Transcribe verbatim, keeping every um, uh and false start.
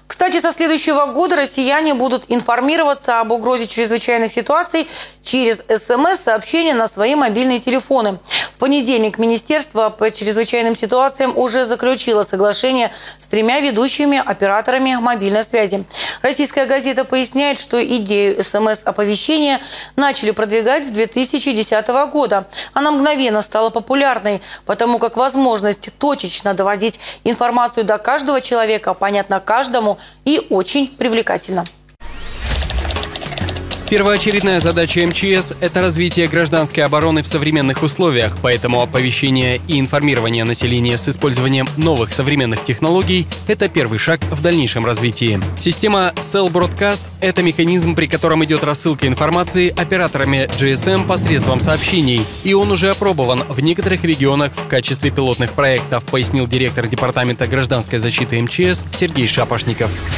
Кстати, со следующего года россияне будут информироваться об угрозе чрезвычайных ситуаций через СМС-сообщения на свои мобильные телефоны. В понедельник Министерство по чрезвычайным ситуациям уже заключило соглашение с тремя ведущими операторами мобильной связи. Российская газета поясняет, что идею СМС-оповещения начали продвигать с две тысячи десятого года. Она мгновенно стала популярной, потому как возможность точечно доводить информацию до каждого человека понятна каждому и очень привлекательно. Первоочередная задача эм че эс – это развитие гражданской обороны в современных условиях, поэтому оповещение и информирование населения с использованием новых современных технологий – это первый шаг в дальнейшем развитии. Система Cell Broadcast – это механизм, при котором идет рассылка информации операторами джи эс эм посредством сообщений, и он уже опробован в некоторых регионах в качестве пилотных проектов, пояснил директор Департамента гражданской защиты эм че эс Сергей Шапошников.